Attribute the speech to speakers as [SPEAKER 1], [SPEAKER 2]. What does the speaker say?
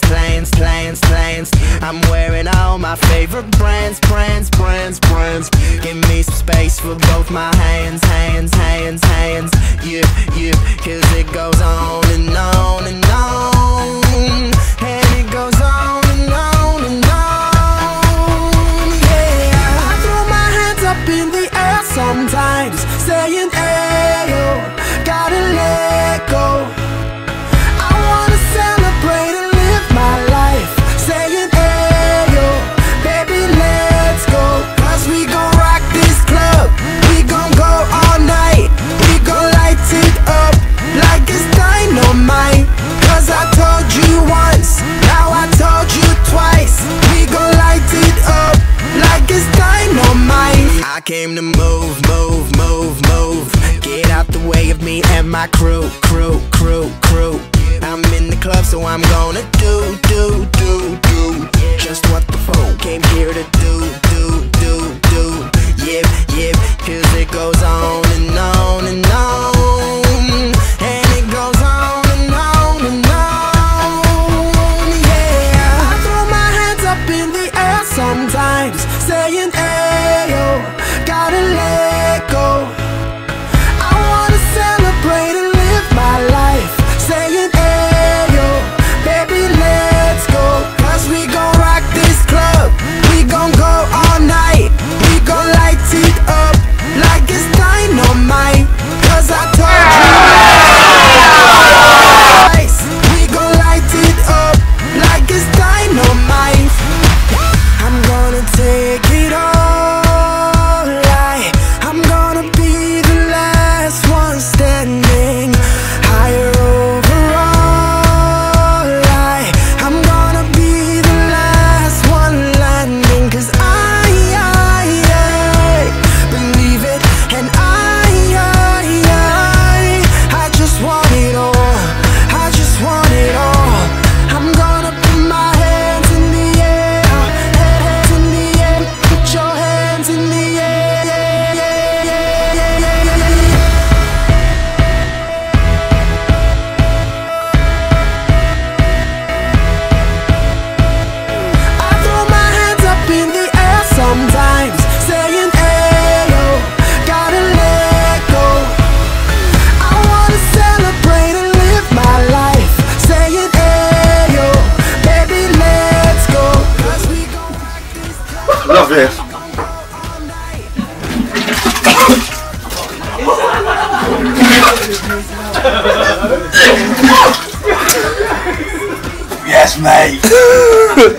[SPEAKER 1] plans. I'm wearing all my favorite brands. Give me some space for both my hands. Yeah, cause it goes on and on and on. And it goes on and on and on. Yeah, I throw my hands up in the air sometimes, saying, ayo, gotta let go. I wanna celebrate and live my life, saying, ayo, baby, let's go. Cause we gon' rock this club, we gon' go all night, we gon' light it up like it's dynamite. Cause I told you once, now I told you twice, we gon' light it up like it's dynamite. I came to move. Get out the way of me and my crew. I'm in the club, so I'm gonna do just what the folk came here to do. Yeah, cause it goes on and on and on. And it goes on and on and on. Yeah, I throw my hands up in the air sometimes, saying, ayo, gotta let go. I wanna celebrate and live my life, saying, ayo, baby, let's go. Cause we gon' rock this club, we gon' go all night, we gon' light it up like it's dynamite. Cause I told you twice, we gon' light it up like it's dynamite. I'm gonna take it all, I'm gonna be the last one standing, higher overall. I'm gonna be the last one landing. Cause I believe it, and I just want it all, I just want it all. I'm gonna put my hands in the air, hands in the air, put your hands in the air. I throw my hands up in the air sometimes, saying, ayo, gotta let go. I wanna celebrate and live my life, saying, ayo, baby, let's go. Cause we gon' rock this club.
[SPEAKER 2] Love this.
[SPEAKER 1] All night.
[SPEAKER 2] Yes, mate.